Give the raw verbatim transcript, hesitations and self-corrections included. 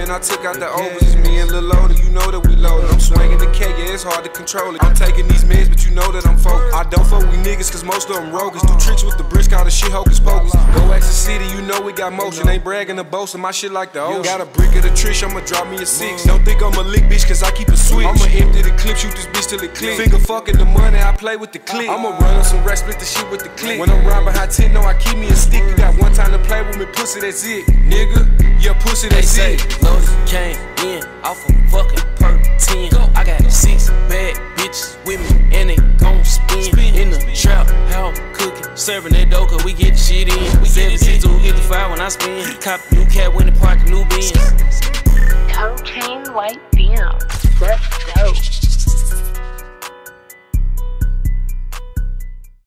and I took out the overs. It's me and Lil Loader, you know that we loaded. I'm swinging the K, yeah, it's hard to control it. I'm taking these meds, but you know that I'm focused. I don't fuck with niggas, cause most of them rogues. Do tricks with the bricks, call the shit hocus pocus. Go X the city, you know we got motion. Ain't bragging or boasting, my shit like the ocean. Got a brick of the trish, I'ma drop me a six. Don't think I'm a lick bitch, cause I keep a switch. I'ma empty the clip, shoot this bitch till it click. Finger fucking the money, I play with the click. I'ma run on some racks, split the shit with the click. When I'm riding behind ten, no, I keep me a stick. You got one time to play with me, pussy, that's it. Nigga, yeah, pussy, that's they it. Say, Loader came in off a fucking perk ten. I got six bad bitches with me, and they gon' spin. In the trap house, cooking, serving that dough, cause we get the shit in. seven six two fifty-five when I spin. Cop a new cat when they park the new Benz. Cocaine White Films. Let's go.